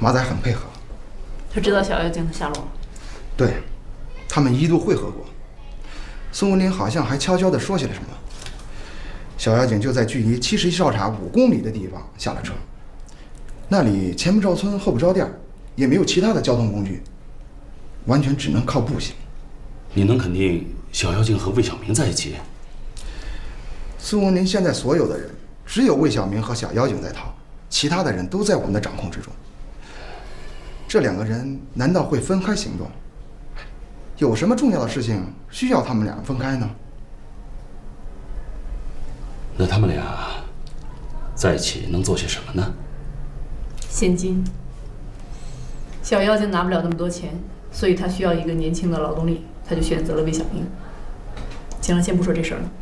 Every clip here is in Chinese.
马仔很配合。 他知道小妖精的下落。 对，他们一度会合过。孙文林好像还悄悄地说些了什么。小妖精就在距离71哨查5公里的地方下了车。那里前不着村后不着店，也没有其他的交通工具，完全只能靠步行。 你能肯定小妖精和魏小明在一起？ 孙文林现在所有的人，只有魏小明和小妖精在逃，其他的人都在我们的掌控之中。这两个人难道会分开行动？有什么重要的事情需要他们俩分开呢？ 那他们俩在一起能做些什么呢？ 现金。小妖精拿不了那么多钱，所以他需要一个年轻的劳动力，他就选择了魏小明。行了，先不说这事儿了，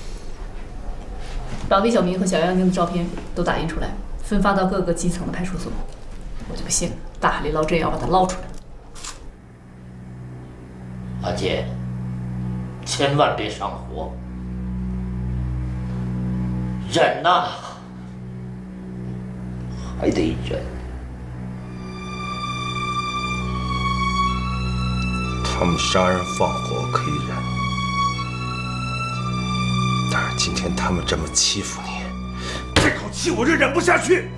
把魏小明和小妖精的照片都打印出来，分发到各个基层的派出所。我就不信大海里捞针要把它捞出来。 阿姐，千万别上火，忍呐，还得忍。 他们杀人放火可以忍，但是今天他们这么欺负你，这口气我就忍不下去。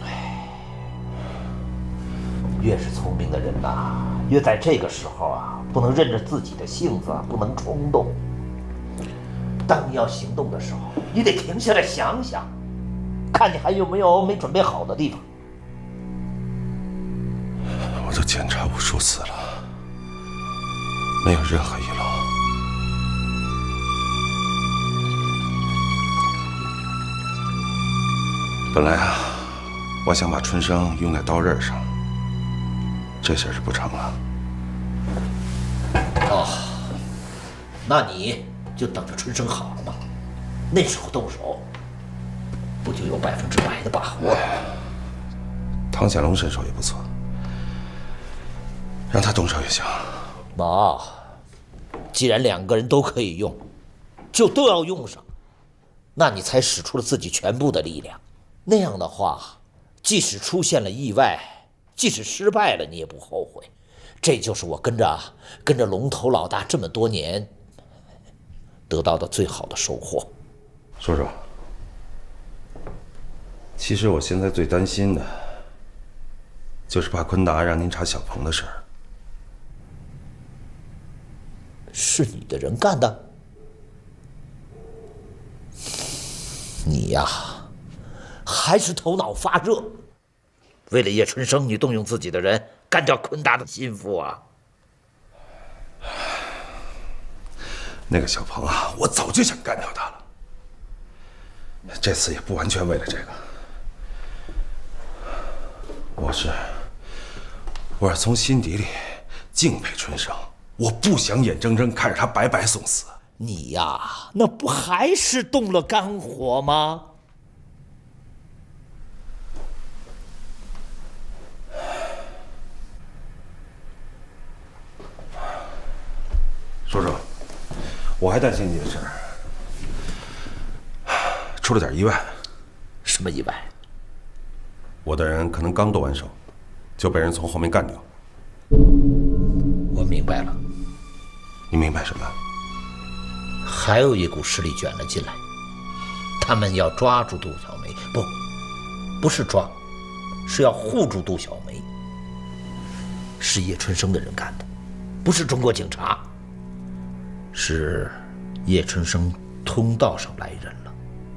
越是聪明的人呐，越在这个时候啊，不能任着自己的性子，不能冲动。当你要行动的时候，你得停下来想想，看你还有没有没准备好的地方。 我都检查无数次了，没有任何遗漏。本来啊，我想把春生用在刀刃上，这下是不成了。 哦，那你就等着春生好了嘛，那时候动手，不就有100%的把握了？ 唐显龙身手也不错，让他动手也行。 妈，既然两个人都可以用，就都要用上，那你才使出了自己全部的力量。那样的话，即使出现了意外，即使失败了，你也不后悔。这就是我跟着龙头老大这么多年得到的最好的收获。 叔叔，其实我现在最担心的，就是怕坤达让您查小鹏的事儿。 是你的人干的？你呀，还是头脑发热，为了叶春生，你动用自己的人干掉坤达的心腹啊！ 那个小鹏啊，我早就想干掉他了。这次也不完全为了这个，我是从心底里敬佩春生，我不想眼睁睁看着他白白送死。 你呀，那不还是动了肝火吗？ 叔叔，我还担心你的事儿，出了点意外。 什么意外？ 我的人可能刚剁完手，就被人从后面干掉。 我明白了。 你明白什么？ 还有一股势力卷了进来，他们要抓住杜小梅，不是抓，是要护住杜小梅。是叶春生的人干的，不是中国警察。是叶春生通道上来人了。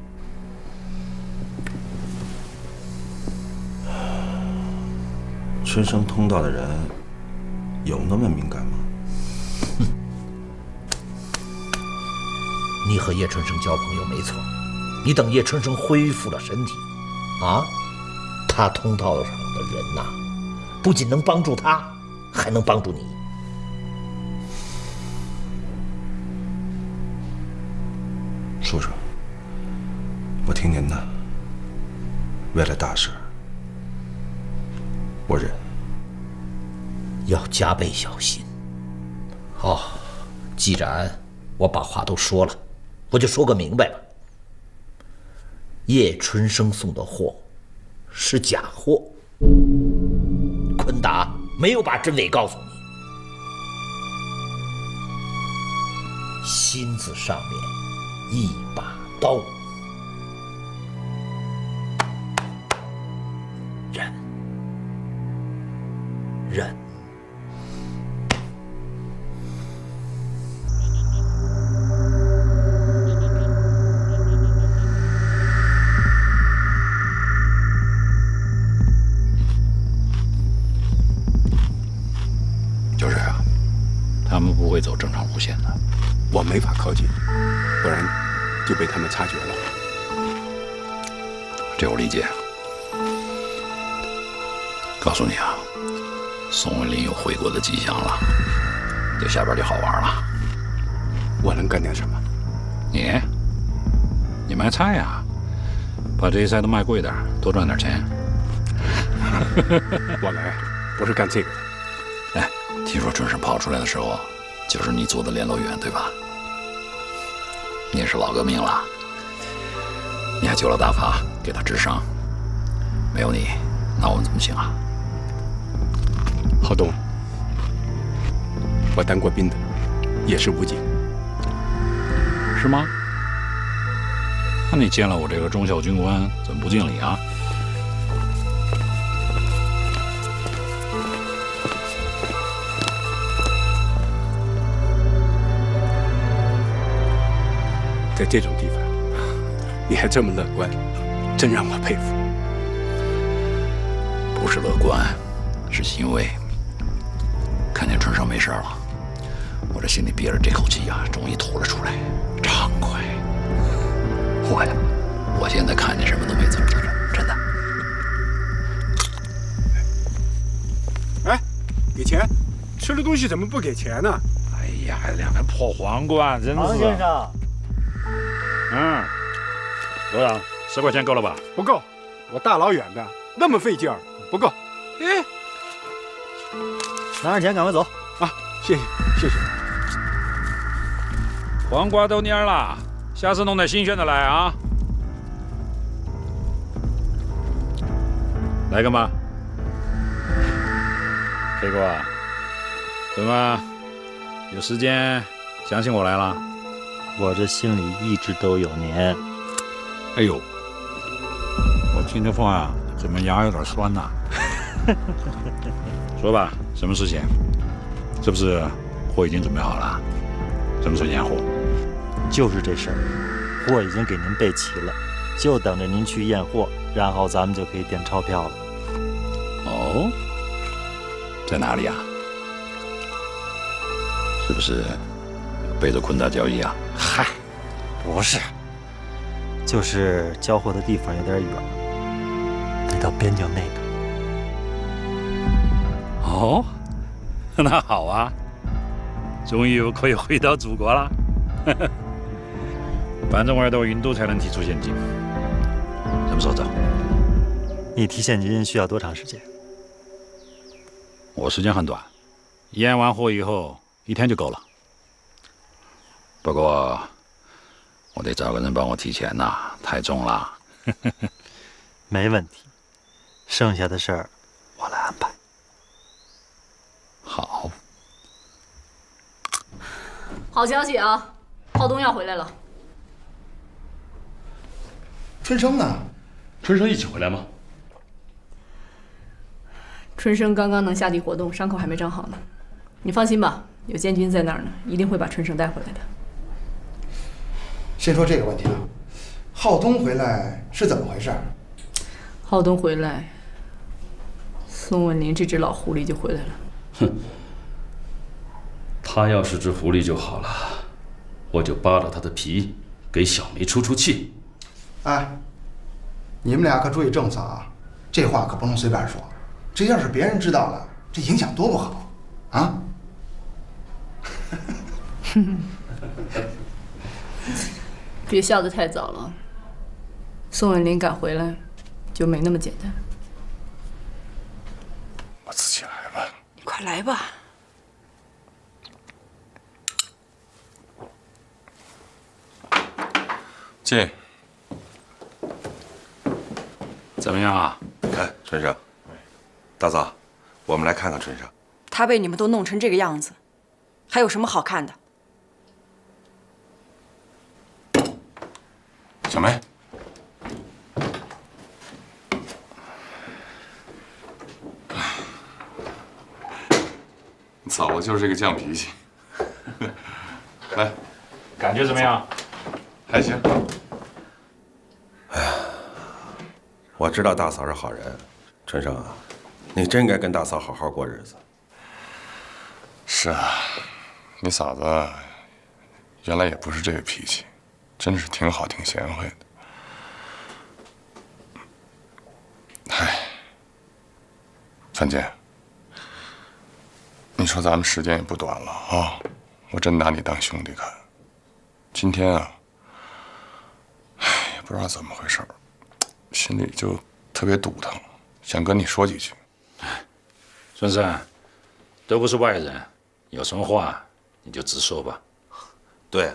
春生通道的人有那么敏感吗？ 你和叶春生交朋友没错，你等叶春生恢复了身体，啊，他通道上的人呐，不仅能帮助他，还能帮助你。 叔叔，我听您的。为了大事，我忍。 要加倍小心。哦，既然我把话都说了，我就说个明白吧。叶春生送的货是假货，坤没有把真伪告诉你。心字上面一把刀，忍，忍。 就是啊，他们不会走正常路线的。 我没法靠近，不然就被他们察觉了。 这我理解。告诉你啊，宋文林有回国的迹象了，这下边就好玩了。 我能干点什么？ 你卖菜呀，把这些菜都卖贵点，多赚点钱。 我来不是干这个的。 哎，听说春生跑出来的时候，就是你做的联络员，对吧？你也是老革命了，你还救了大发，给他治伤。没有你，那我们怎么行啊？ 浩东，我当过兵的，也是武警。 是吗？那你见了我这个中校军官，怎么不敬礼啊？ 在这种地方，你还这么乐观，真让我佩服。 不是乐观，是欣慰。看见春生没事了，我这心里憋着这口气啊，终于吐了出来，畅快。我现在看见什么都没滋滋了，真的。 哎，给钱！吃了东西怎么不给钱呢？ 哎呀，两个破皇冠，真是。 王先生。 多少？10块钱够了吧？ 不够，我大老远的，那么费劲儿，不够。哎， 拿上钱，赶快走。 啊，谢谢。 黄瓜都蔫了，下次弄点新鲜的来啊。来干嘛？黑哥啊，怎么有时间相信我来了？ 我这心里一直都有您。 哎呦，我听着话啊，怎么牙有点酸呐？说吧，什么事情？是不是货已经准备好了？什么时候验货？ 就是这事儿，货已经给您备齐了，就等着您去验货，然后咱们就可以垫钞票了。 哦，在哪里啊？是不是背着昆大交易啊？ 嗨，不是，就是交货的地方有点远，得到边境那头。 哦，那好啊，终于可以回到祖国了。反正我要到印度才能提出现金，什么时候走？ 你提现金需要多长时间？ 我时间很短，验完货以后1天就够了。不过我得找个人帮我提钱呐，太重了。 没问题，剩下的事儿我来安排。 好。 好消息啊，浩东要回来了。 春生呢？ 春生一起回来吗？ 春生刚刚能下地活动，伤口还没长好呢。你放心吧，有监军在那儿呢，一定会把春生带回来的。 先说这个问题啊，浩东回来是怎么回事？ 浩东回来，宋文林这只老狐狸就回来了。 哼，他要是只狐狸就好了，我就扒了他的皮，给小梅出出气。 哎，你们俩可注意政策啊，这话可不能随便说。这要是别人知道了，这影响多不好啊！ 别笑得太早了，宋文林敢回来，就没那么简单。 我自己来吧。 你快来吧。 进。 怎么样啊？ 看，春生，大嫂， 我们来看看春生。 他被你们都弄成这个样子，还有什么好看的？ 小梅，你嫂子就是这个犟脾气。来， 感觉怎么样？ 还行。 哎呀，我知道大嫂是好人，春生啊，你真该跟大嫂好好过日子。 是啊，你嫂子原来也不是这个脾气，真是挺好、挺贤惠的。唉，范建，你说咱们时间也不短了啊，我真拿你当兄弟看。今天啊，唉，也不知道怎么回事，心里就特别堵腾，想跟你说几句。 孙生，都不是外人，有什么话你就直说吧。 对，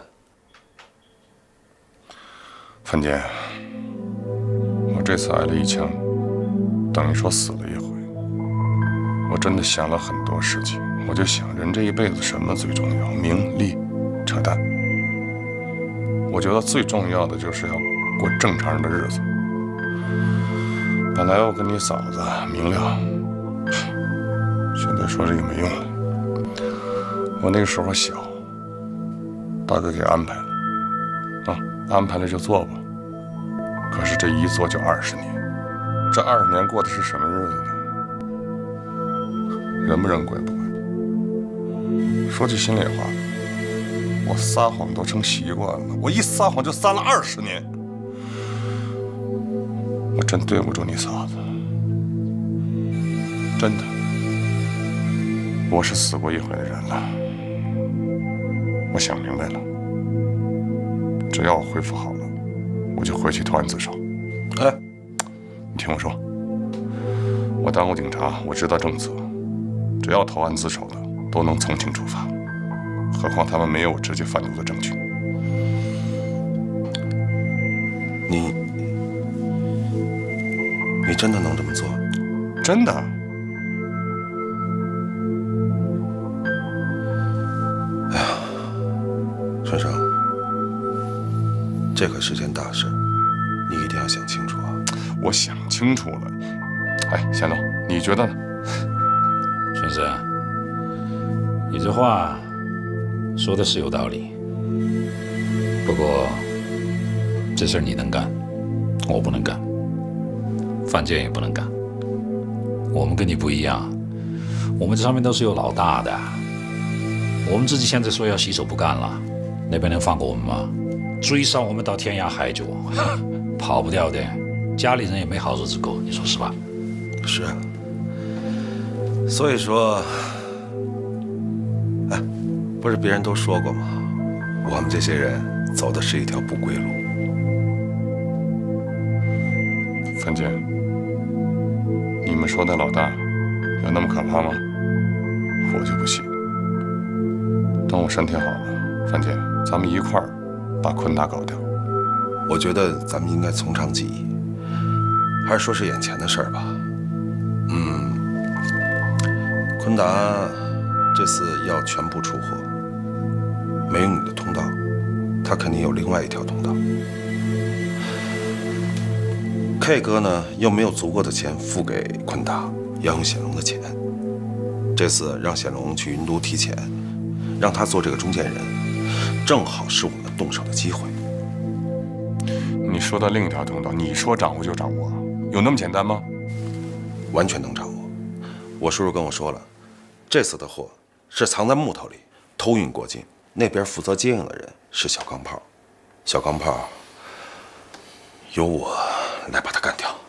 范建，我这次挨了一枪，等于说死了一回。我真的想了很多事情，我就想，人这一辈子什么最重要？名利，扯淡。我觉得最重要的就是要过正常人的日子。本来我跟你嫂子明亮，现在说这个没用了。我那个时候小，大哥给安排了，啊，安排了就做吧。可是这一做就20年，这20年过的是什么日子呢？人不人，鬼不鬼。说句心里话，我撒谎都成习惯了，我一撒谎就撒了20年。我真对不住你嫂子，真的。我是死过一回的人了，我想明白了，只要我恢复好了，我就回去投案自首。哎，你听我说，我当过警察，我知道政策，只要投案自首的都能从轻处罚，何况他们没有直接贩毒的证据。 你真的能这么做？ 真的。 哎呀，春生，这可是件大事，你一定要想清楚啊！ 我想清楚了。哎，贤龙，你觉得呢？ 春生，你这话说的是有道理，不过这事儿你能干，我不能干。范建也不能干，我们跟你不一样，我们这上面都是有老大的。我们自己现在说要洗手不干了，那边能放过我们吗？追上我们到天涯海角，跑不掉的。家里人也没好日子过，你说是吧？ 是啊。所以说，哎，不是别人都说过吗？我们这些人走的是一条不归路。 范建，你们说那老大有那么可怕吗？我就不信。等我身体好了，范建，咱们一块儿把坤达搞掉。 我觉得咱们应该从长计议，还是说是眼前的事儿吧。坤达这次要全部出货，没有你的通道，他肯定有另外一条通道。K 哥呢，又没有足够的钱付给坤达，要用显龙的钱。这次让显龙去云都提钱，让他做这个中间人，正好是我们动手的机会。 你说的另一条通道，你说掌握就掌握，有那么简单吗？ 完全能掌握。我叔叔跟我说了，这次的货是藏在木头里，偷运过境。那边负责接应的人是小钢炮，小钢炮由我来把他干掉。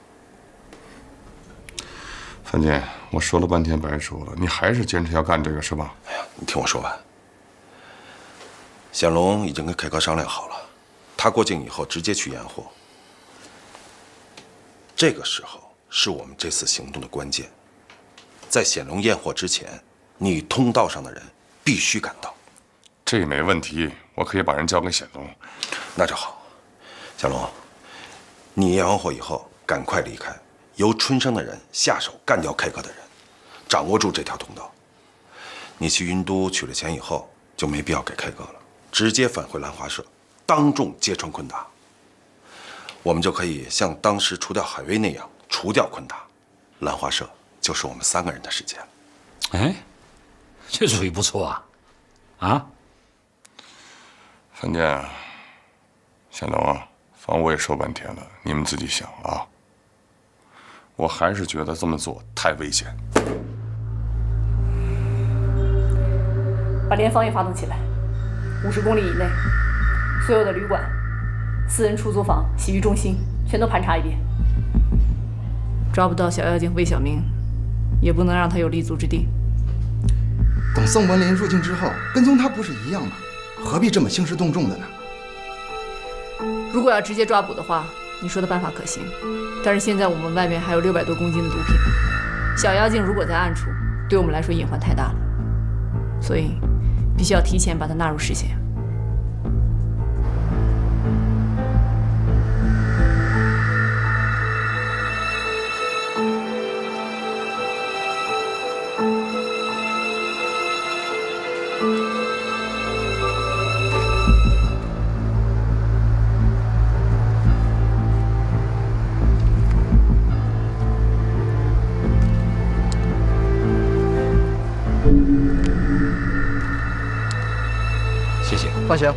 范建，我说了半天白说了，你还是坚持要干这个是吧？ 哎呀，你听我说完。显龙已经跟 K 哥商量好了，他过境以后直接去验货。这个时候是我们这次行动的关键。在显龙验货之前，你通道上的人必须赶到。 这没问题，我可以把人交给显龙。 那就好。小龙，你验完货以后赶快离开，由春生的人下手干掉 K 哥的人。 掌握住这条通道。你去云都取了钱以后，就没必要给 K 哥了，直接返回兰花社，当众揭穿昆达。我们就可以像当时除掉海威那样除掉昆达，兰花社就是我们3个人的世界了。 哎，这主意不错啊！啊， 范建，小龙啊，反正我也说半天了，你们自己想啊。我还是觉得这么做太危险。 把联防也发动起来，50公里以内，所有的旅馆、私人出租房、洗浴中心全都盘查一遍。抓不到小妖精魏小明，也不能让他有立足之地。 等宋文林入境之后，跟踪他不是一样吗？何必这么兴师动众的呢？ 如果要直接抓捕的话，你说的办法可行，但是现在我们外面还有600多公斤的毒品，小妖精如果在暗处，对我们来说隐患太大了，所以必须要提前把它纳入视线。 谢谢。 放行。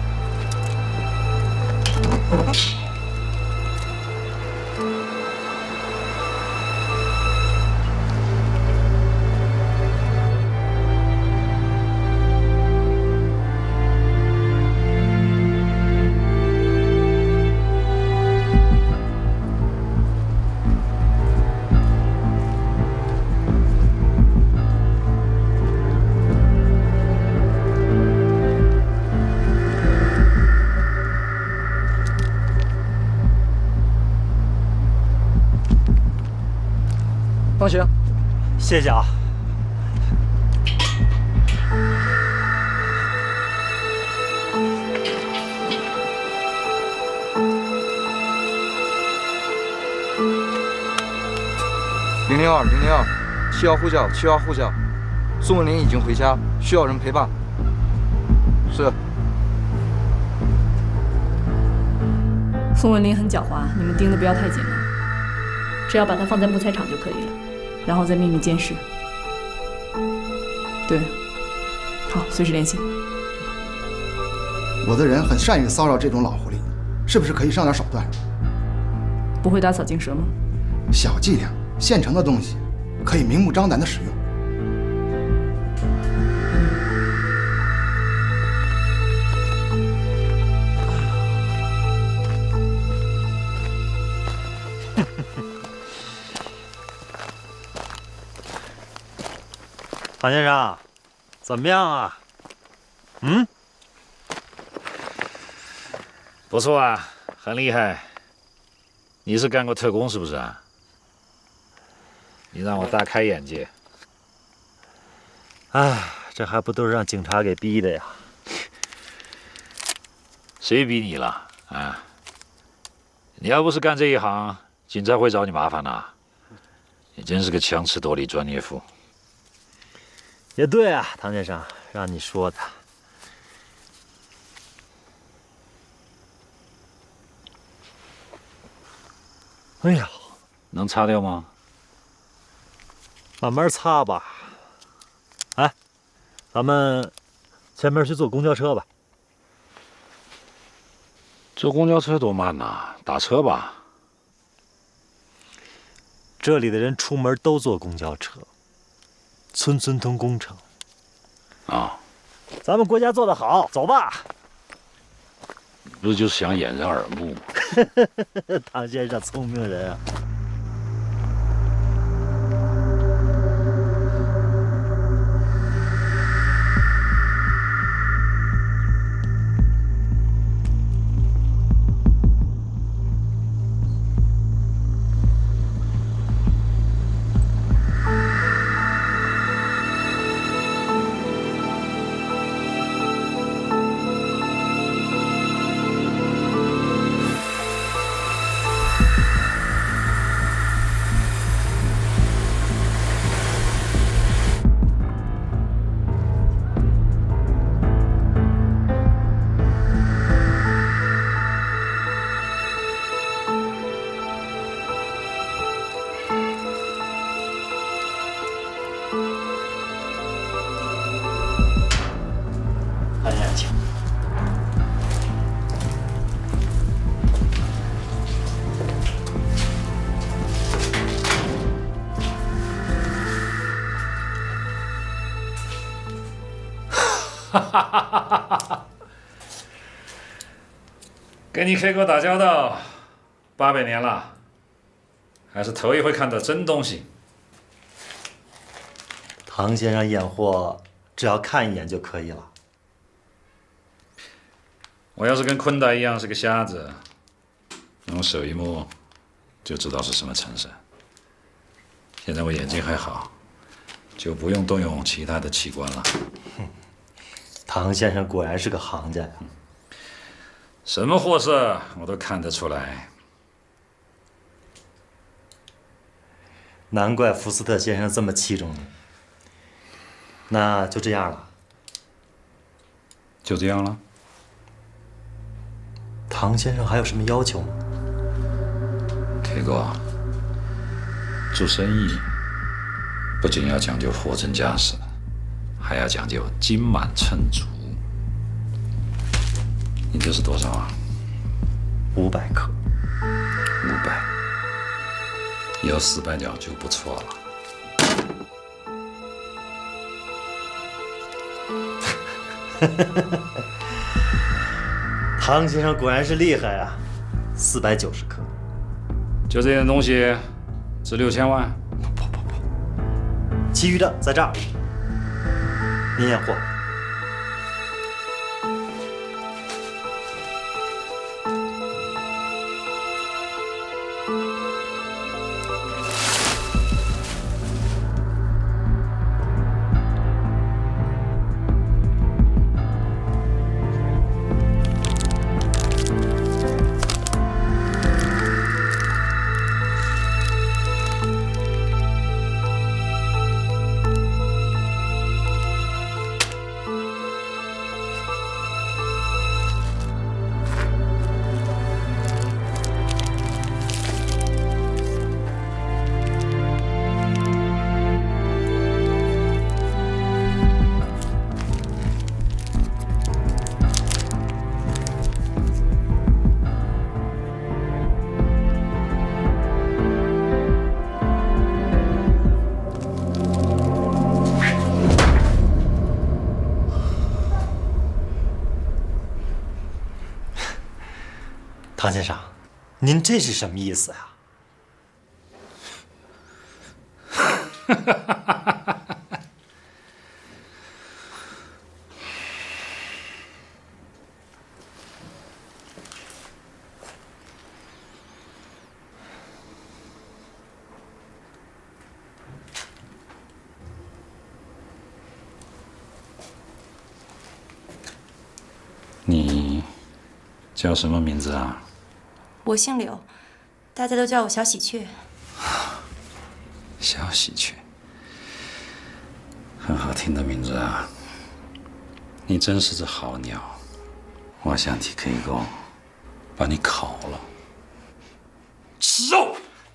放行， 谢谢啊。 002，002，七号呼叫，7号呼叫，宋文林已经回家，需要人陪伴。是。 宋文林很狡猾，你们盯得不要太紧了。只要把它放在木材厂就可以了，然后再秘密监视。对，好，随时联系。 我的人很善于骚扰这种老狐狸，是不是可以上点手段？ 不会打草惊蛇吗？ 小伎俩，现成的东西，可以明目张胆的使用。 范先生，怎么样啊？嗯， 不错啊，很厉害。你是干过特工是不是啊？你让我大开眼界。 哎，这还不都是让警察给逼的呀？ 谁逼你了啊？你要不是干这一行，警察会找你麻烦呐。你真是个强词夺理专业户。 也对啊，唐先生，让你说的。哎呀， 能擦掉吗？ 慢慢擦吧。哎，咱们前面去坐公交车吧。 坐公交车多慢呐，打车吧。 这里的人出门都坐公交车。村村通工程， 啊， 咱们国家做得好，走吧。 不是就是想掩人耳目吗？ 唐先生聪明人啊。 跟你 K 哥打交道800年了，还是头一回看到真东西。 唐先生验货，只要看一眼就可以了。 我要是跟坤达一样是个瞎子，用手一摸就知道是什么成色。现在我眼睛还好，就不用动用其他的器官了。 唐先生果然是个行家呀！ 什么货色我都看得出来。 难怪福斯特先生这么器重你。那就这样了。 就这样了。 唐先生还有什么要求吗 ？K 哥，做生意不仅要讲究货真价实，还要讲究斤满称足。你这是多少啊 ？500克。 500，有400角就不错了。 唐先生果然是厉害啊！490克， 就这件东西值6000万？ 不，其余的在这儿。您验货。唐先生，您这是什么意思呀？ 你叫什么名字啊？ 我姓柳，大家都叫我小喜鹊。 小喜鹊，很好听的名字啊！你真是只好鸟，我想替 K 哥把你烤了，吃肉。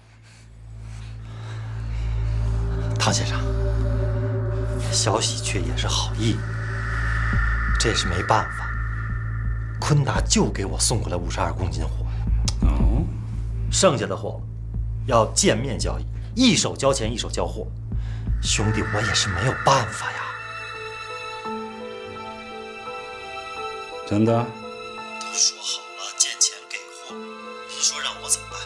唐先生，小喜鹊也是好意，这是没办法。坤达就给我送过来52公斤货。 哦， 剩下的货要见面交易，一手交钱一手交货。兄弟，我也是没有办法呀。 真的？ 都说好了见钱给货，你说让我怎么办？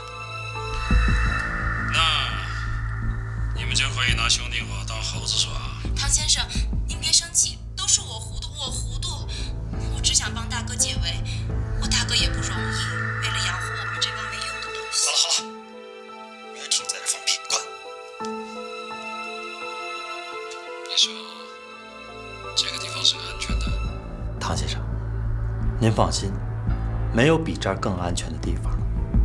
那你们就可以拿兄弟伙当猴子耍。 唐先生，您别生气，都是我糊涂，我只想帮大哥解围，我大哥也不容易，为了养活我们这帮没用的东西。 好了，别听在这放屁，滚！ 你说这个地方是安全的？ 唐先生，您放心，没有比这儿更安全的地方了。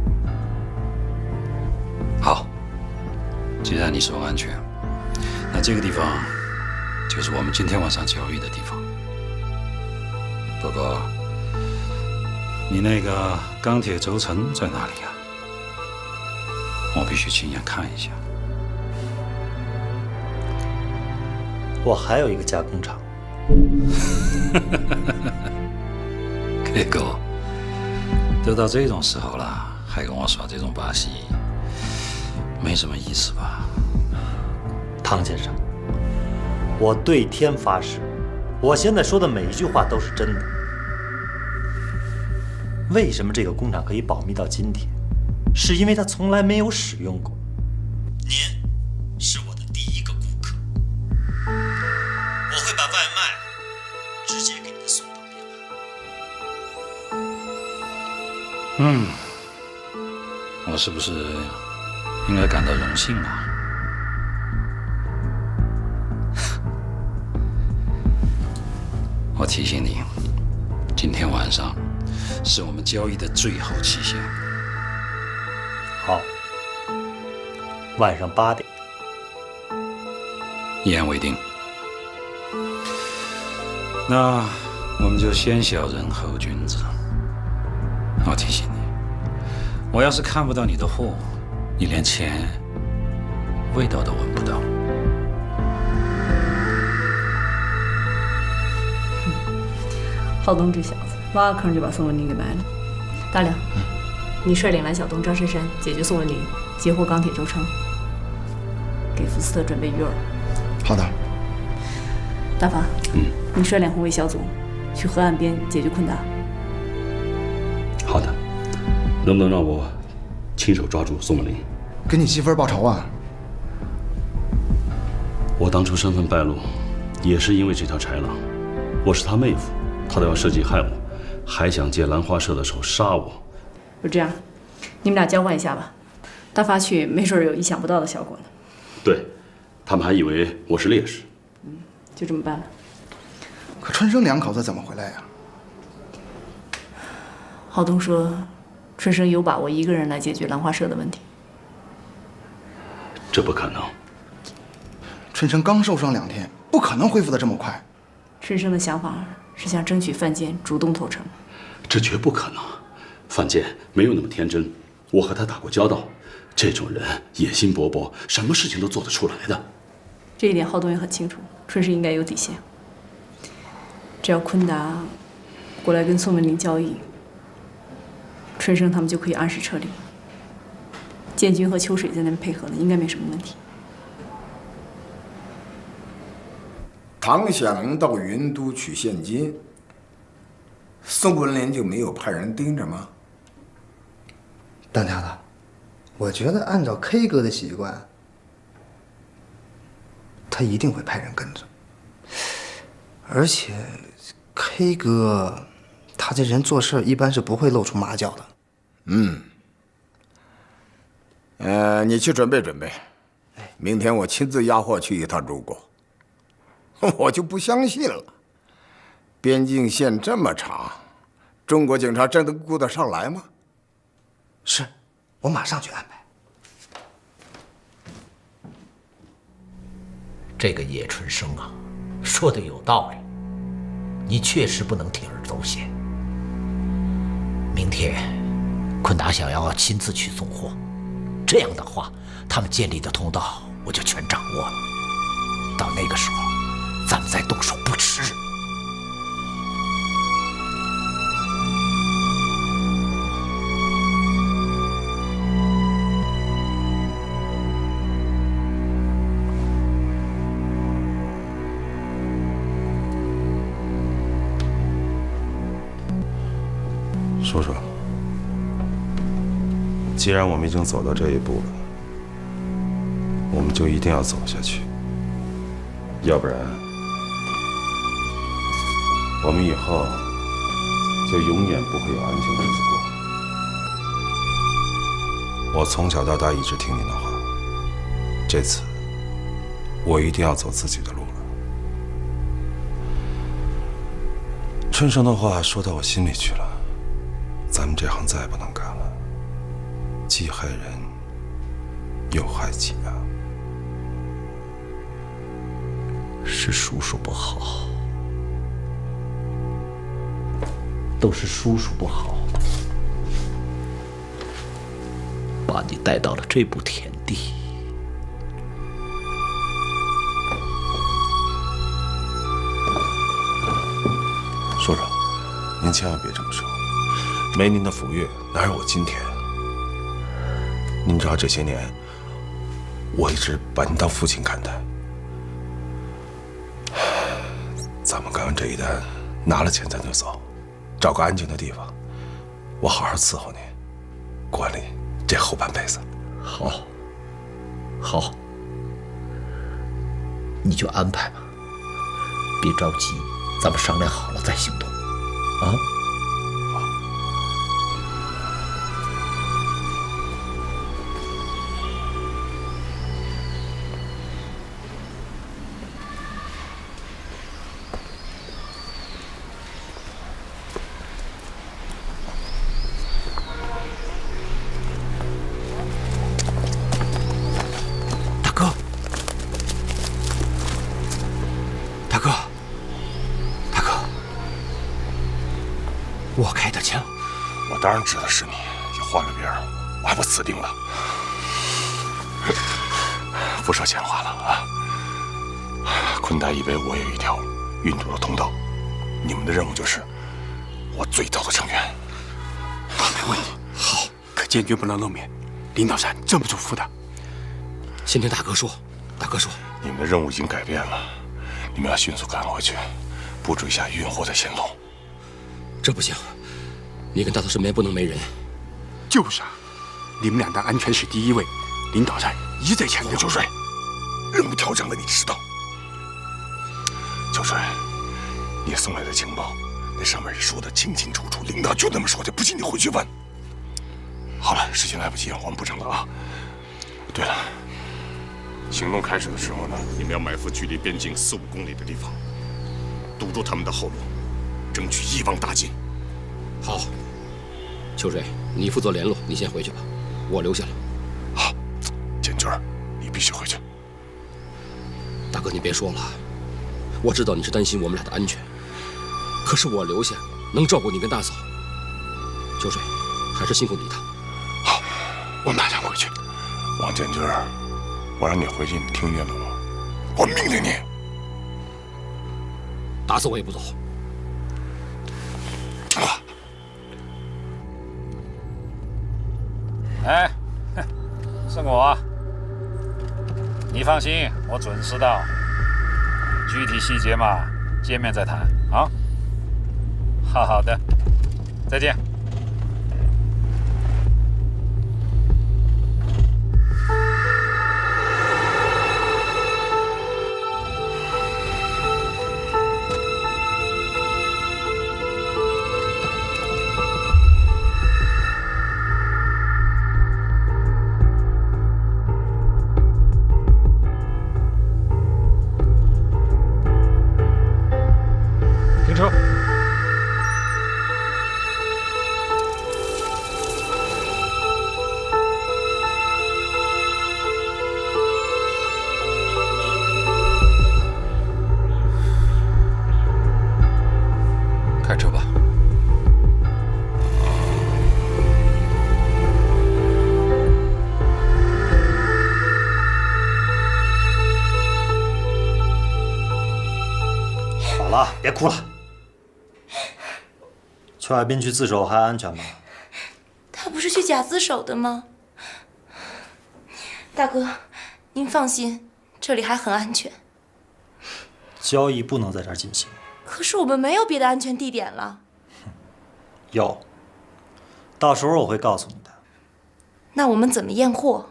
好，既然你说安全，那这个地方就是我们今天晚上交易的地方。不过，你那个钢铁轴承在哪里啊？我必须亲眼看一下。 我还有一个加工厂。 K 哥，都到这种时候了，还跟我耍这种把戏，没什么意思吧？ 唐先生，我对天发誓，我现在说的每一句话都是真的。 为什么这个工厂可以保密到今天？是因为它从来没有使用过。您是我的第一个顾客，我会把外卖直接给您送到店来。 我是不是应该感到荣幸啊？我提醒你，今天晚上是我们交易的最后期限。 好，晚上8点， 一言为定。那我们就先小人后君子。我提醒你，我要是看不到你的货，你连钱味道都闻不到。 浩东这小子挖个坑就把宋文林给埋了。大梁，你率领蓝晓东、张珊珊解决宋文林，截获钢铁轴承，给福斯特准备鱼饵。 好的。 大发，你率领红卫小组去河岸边解决昆达。 好的，能不能让我亲手抓住宋文林？ 给你媳妇儿报仇啊！ 我当初身份败露，也是因为这条豺狼。我是他妹夫，他都要设计害我，还想借兰花社的手杀我。 就这样，你们俩交换一下吧。大发去，没准有意想不到的效果呢。 对，他们还以为我是烈士。 就这么办了。 可春生两口子怎么回来呀？ 浩东说，春生有把握一个人来解决兰花社的问题。 这不可能。 春生刚受伤2天，不可能恢复得这么快。 春生的想法是想争取范建主动投诚。 这绝不可能。范建没有那么天真，我和他打过交道，这种人野心勃勃，什么事情都做得出来的。 这一点浩东也很清楚，春生应该有底线。只要昆达过来跟宋文林交易，春生他们就可以按时撤离。建军和秋水在那边配合了，应该没什么问题。 唐显龙到云都取现金，宋文林就没有派人盯着吗？ 大家子，我觉得按照 K 哥的习惯，他一定会派人跟着。而且 K 哥他这人做事一般是不会露出马脚的。 你去准备准备，明天我亲自押货去一趟中国。我就不相信了，边境线这么长，中国警察真的顾得上来吗？ 是，我马上去安排。 这个叶春生啊，说的有道理，你确实不能铤而走险。明天，昆达想要亲自去送货，这样的话，他们建立的通道我就全掌握了。到那个时候，咱们再动手不迟。 叔叔，既然我们已经走到这一步了，我们就一定要走下去，要不然我们以后就永远不会有安静日子过。我从小到大一直听您的话，这次我一定要走自己的路了。春生的话说到我心里去了，咱们这行再也不能干了，既害人又害己啊！ 是叔叔不好，都是叔叔不好，把你带到了这步田地。 叔叔，您千万别这么说，没您的抚育，哪有我今天？您知道这些年，我一直把您当父亲看待。咱们干完这一单，拿了钱咱就走，找个安静的地方， 我好好伺候你，管理这后半辈子。 好，好，你就安排吧，别着急，咱们商量好了再行动，啊？ 我开的枪， 我当然知道是你，要换了别人，我还不死定了。不说闲话了啊！坤达以为我有一条运毒的通道，你们的任务就是我最早的成员。 没问题。好，可坚决不能露面，领导山这么嘱咐的。 先听大哥说，大哥说， 你们的任务已经改变了，你们要迅速赶回去，布置一下运货的线路。 这不行，你跟大头身边不能没人。 就是啊，你们俩的安全是第一位，领导山一再强调。 秋水，任务调整了，你知道？秋水，你送来的情报，那上面说的清清楚楚，领导就那么说的，不信你回去问。好了，时间来不及了，我们布阵了啊。对了，行动开始的时候呢，你们要埋伏距离边境4、5公里的地方，堵住他们的后路，争取一网打尽。 好，秋水，你负责联络，你先回去吧，我留下了。 好，建军，你必须回去。 大哥，你别说了，我知道你是担心我们俩的安全，可是我留下能照顾你跟大嫂。秋水，还是辛苦你了。 好，我马上回去。王建军，我让你回去，你听见了吗？我命令你， 打死我也不走。 哎，是我。你放心，我准时到。具体细节嘛，见面再谈啊。好的，再见。 别哭了，去海滨区自首还安全吗？ 他不是去假自首的吗？大哥，您放心，这里还很安全。 交易不能在这儿进行。 可是我们没有别的安全地点了。 有，到时候我会告诉你的。 那我们怎么验货？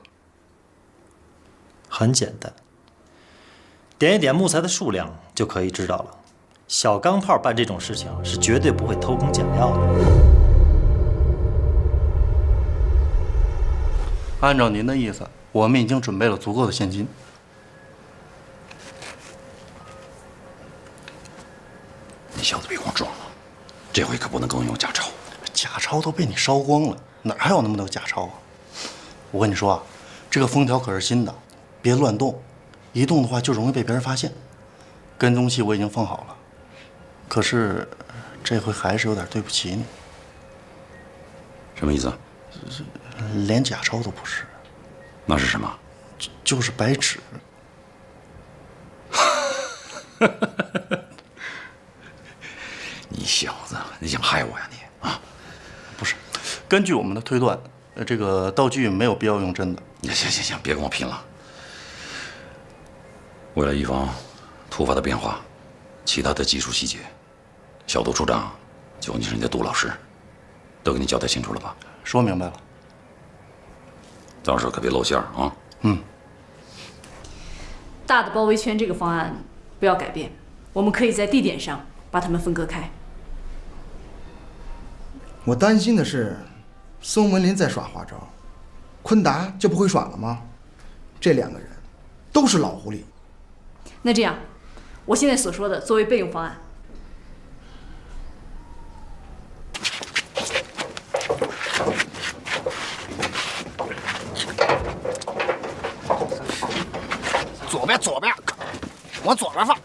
很简单，点一点木材的数量就可以知道了。小钢炮办这种事情是绝对不会偷工减料的。 按照您的意思，我们已经准备了足够的现金。 你小子别光装了，这回可不能跟我用假钞。 假钞都被你烧光了，哪还有那么多假钞啊？我跟你说啊，这个封条可是新的，别乱动，一动的话就容易被别人发现。跟踪器我已经放好了。可是，这回还是有点对不起你。 什么意思？ 连假钞都不是。 那是什么？ 就是白纸。 你小子，你想害我呀你啊？ 不是，根据我们的推断，这个道具没有必要用真的。 行，别跟我拼了。为了预防突发的变化，其他的技术细节，小杜处长就你是你的杜老师。 都给你交代清楚了吧？ 说明白了。 到时候可别露馅儿啊！ 大的包围圈这个方案不要改变，我们可以在地点上把它们分割开。 我担心的是，宋文林在耍花招，坤达就不会耍了吗？这2个人都是老狐狸。 那这样，我现在所说的作为备用方案。 左边，往左边放。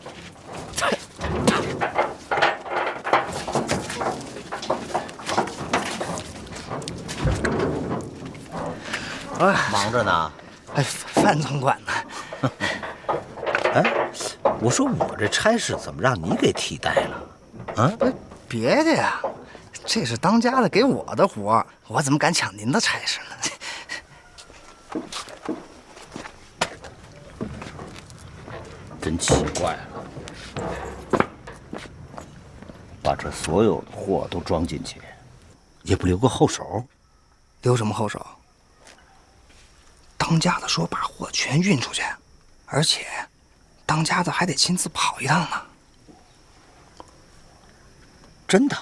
忙着呢。 哎，范总管呢？ 哎，我说我这差事怎么让你给替代了？啊？ 别的呀，这是当家的给我的活，我怎么敢抢您的差事呢？ 真奇怪了，把这所有的货都装进去，也不留个后手。 留什么后手？当家的说把货全运出去，而且当家的还得亲自跑一趟呢。 真的？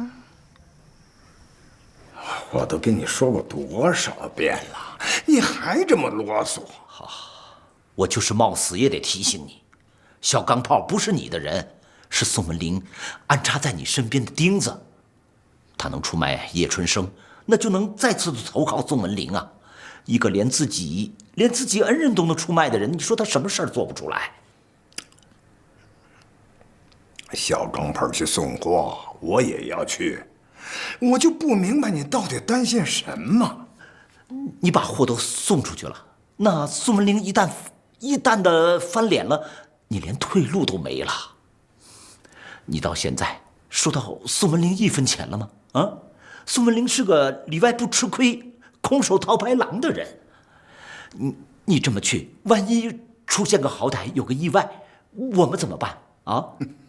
我都跟你说过多少遍了，你还这么啰嗦？ 我就是冒死也得提醒你，小钢炮不是你的人，是宋文玲安插在你身边的钉子。他能出卖叶春生，那就能再次的投靠宋文玲啊！一个连自己恩人都能出卖的人，你说他什么事儿做不出来？ 小钢炮去送货，我也要去，我就不明白你到底担心什么？ 你把货都送出去了，那宋文玲一旦的翻脸了，你连退路都没了。你到现在收到宋文玲1分钱了吗？啊，宋文玲是个里外不吃亏、空手套白狼的人。你这么去，万一出现个好歹，有个意外，我们怎么办啊？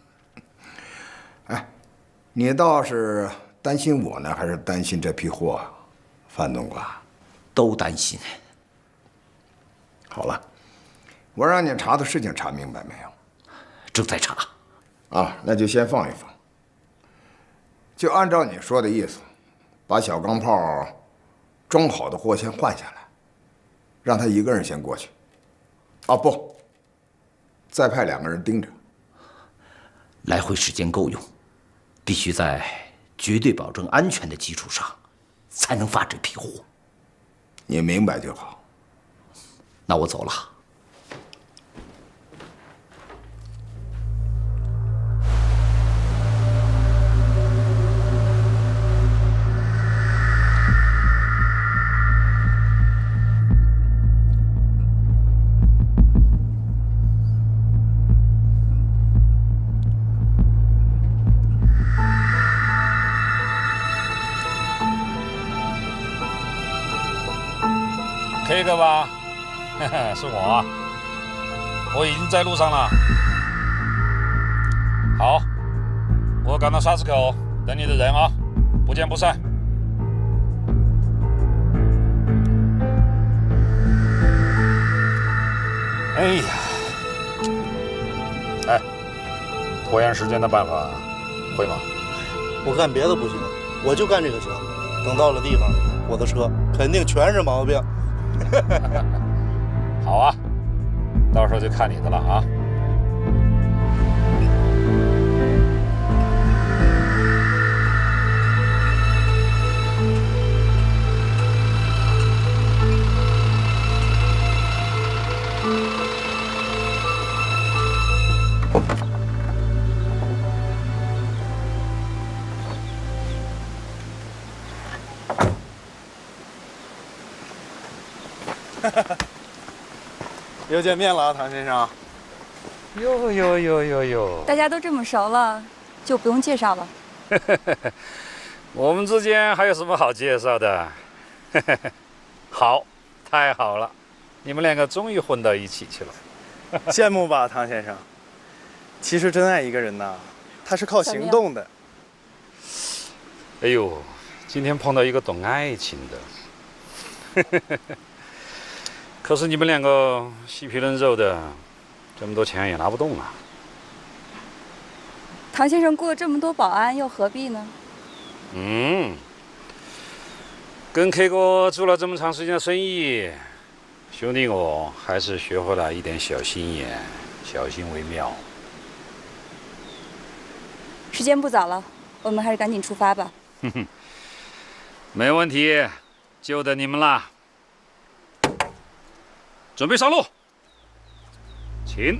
哎，你倒是担心我呢，还是担心这批货啊，范总管？ 都担心。 好了，我让你查的事情查明白没有？ 正在查。 啊，那就先放一放。就按照你说的意思，把小钢炮装好的货先换下来，让他一个人先过去。啊，不，再派2个人盯着。 来回时间够用，必须在绝对保证安全的基础上，才能发这批货。 你明白就好。 那我走了。 K 哥吧，是我啊，我已经在路上了。好，我赶到沙子口等你的人啊，不见不散。哎呀，哎，拖延时间的办法会吗？ 我干别的不行，我就干这个行。等到了地方，我的车肯定全是毛病。 好啊，到时候就看你的了啊。 又见面了啊，唐先生。 哟，大家都这么熟了，就不用介绍了。 我们之间还有什么好介绍的？好，太好了，你们2个终于混到一起去了。 羡慕吧，唐先生。其实真爱一个人呐，他是靠行动的。 哎呦， 今天碰到一个懂爱情的。可是你们两个细皮嫩肉的，这么多钱也拿不动啊。 唐先生雇了这么多保安，又何必呢？ 跟 K 哥做了这么长时间的生意，兄弟我还是学会了一点小心眼，小心为妙。 时间不早了，我们还是赶紧出发吧。 哼哼，没问题，就等你们啦。准备上路，请。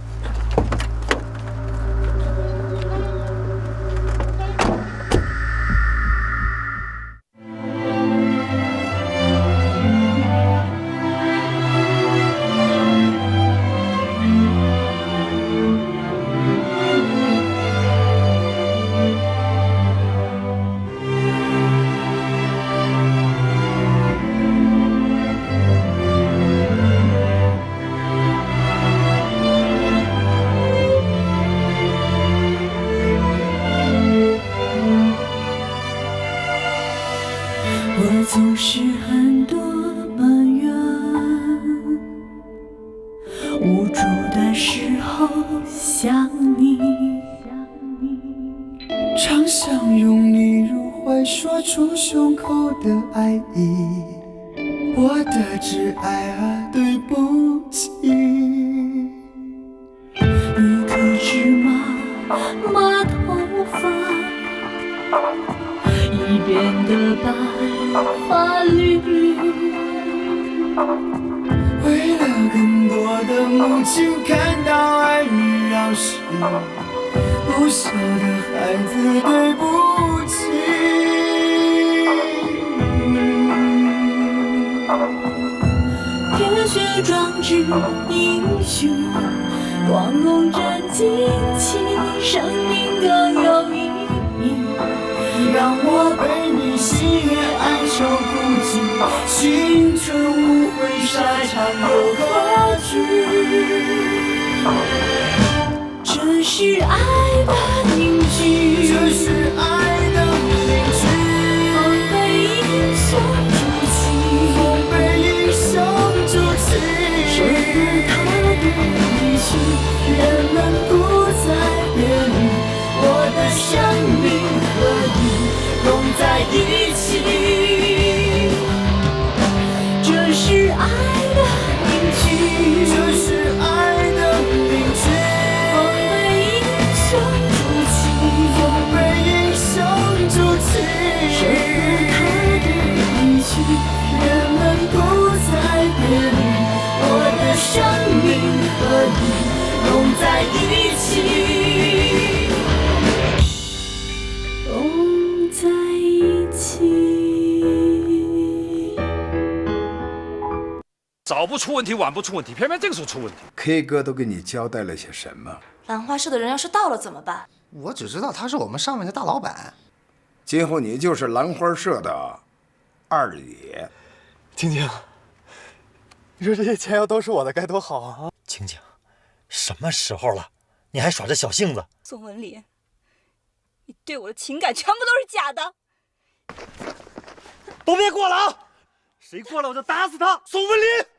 总是很多埋怨，无助的时候想你，常想拥你入怀，说出胸口的爱意。我的挚爱啊，对不起。一颗芝麻麻头发，一边的白发绿绿，为了更多的母亲看到爱与饶时，不舍的孩子对不起。铁血壮志英雄，光荣着旌旗，生命更有意义。让我陪你喜悦哀愁孤寂，青春无悔，沙场又何惧？这是爱的凝聚，这是爱的凝聚。奉陪英雄筑起，奉陪英雄筑起。守护他的离去，人们不再别离，我的生命和你融在一起，这是爱的凝聚，这是爱的凝聚。奉陪英雄筑起，奉陪英雄筑起。守护他的离去，人们不再别离，我的生命和你融在一起。在一起， 早不出问题，晚不出问题，偏偏这个时候出问题。 K 哥都给你交代了些什么？ 兰花社的人要是到了怎么办？ 我只知道他是我们上面的大老板。 今后你就是兰花社的二爷。 晶晶，你说这些钱要都是我的，该多好啊！ 晶晶，什么时候了，你还耍着小性子？ 宋文林，你对我的情感全部都是假的。 都别过了啊！谁过来我就打死他！宋文林。